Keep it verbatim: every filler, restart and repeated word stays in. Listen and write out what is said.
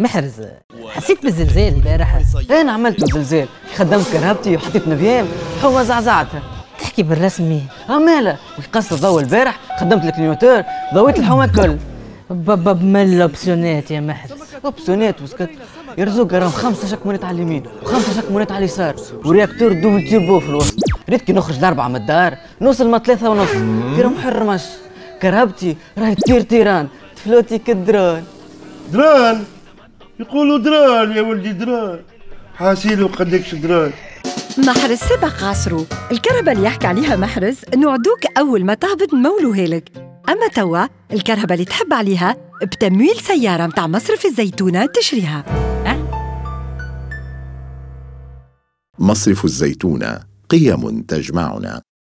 محرز، حسيت بالزلزال البارح. انا عملت زلزال، خدمت كرهبتي وحطيت نفيام حوا زعزعتها. تحكي بالرسمي؟ امالا قصت الضوء البارح، خدمت الكلينيوتور، ضويت الحومه الكل. بابا بمل اوبسيونات يا محرز. اوبسيونات وسكت. يرزوق راهم خمسة شكمونات على اليمين وخمسة شكمونات على اليسار ورياكتور دوبل تيربو في الوسط. ريت كي نخرج لأربعة من الدار نوصل ما ثلاثة ونص في رمح الرمش. كرهبتي راهي تطير طيران تفلوتي كالدرون. دران يقولوا دران يا ولدي دران، حاسيلو قدكش دران. محرز سبق عصره، الكرهبة اللي يحكي عليها محرز نوعدوك أول ما تهبط نمولوها لك. أما توا الكرهبة اللي تحب عليها بتمويل سيارة متاع مصرف الزيتونة تشريها. أه؟ مصرف الزيتونة، قيم تجمعنا.